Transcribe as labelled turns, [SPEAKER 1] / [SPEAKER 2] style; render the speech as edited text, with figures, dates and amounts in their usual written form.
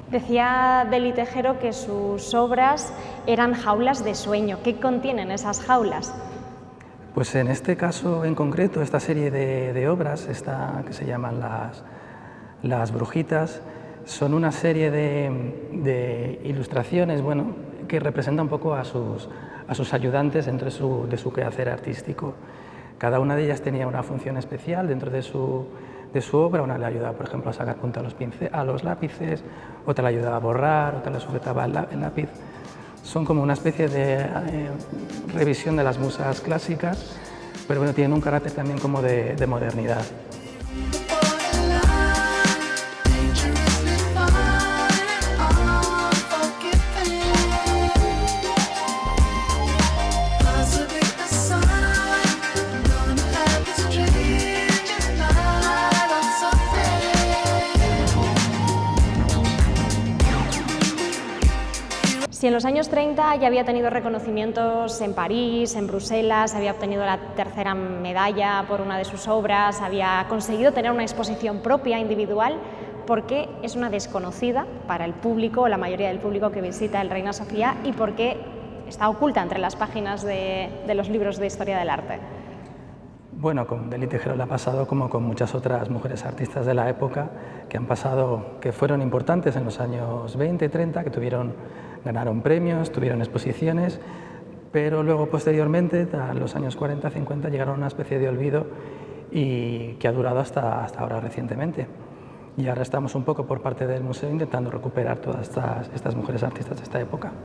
[SPEAKER 1] Decía Deli Tejero que sus obras eran jaulas de sueño. ¿Qué contienen esas jaulas?
[SPEAKER 2] Pues en este caso en concreto, esta serie de obras, que se llaman las Brujitas, son una serie de ilustraciones, bueno, que representan un poco a sus ayudantes dentro de su quehacer artístico. Cada una de ellas tenía una función especial dentro de su obra. Una le ayudaba, por ejemplo, a sacar punta a los lápices, otra le ayudaba a borrar, otra le sujetaba el lápiz. Son como una especie de revisión de las musas clásicas, pero bueno, tienen un carácter también como de modernidad.
[SPEAKER 1] Si en los años 30 ya había tenido reconocimientos en París, en Bruselas, había obtenido la tercera medalla por una de sus obras, había conseguido tener una exposición propia, individual, ¿por qué es una desconocida para el público, la mayoría del público que visita el Reina Sofía, y por qué está oculta entre las páginas de los libros de historia del arte?
[SPEAKER 2] Bueno, con Deli Tejero le ha pasado como con muchas otras mujeres artistas de la época que fueron importantes en los años 20, 30, ganaron premios, tuvieron exposiciones, pero luego posteriormente, a los años 40, 50, llegaron a una especie de olvido y que ha durado hasta ahora recientemente. Y ahora estamos un poco por parte del museo intentando recuperar todas estas mujeres artistas de esta época.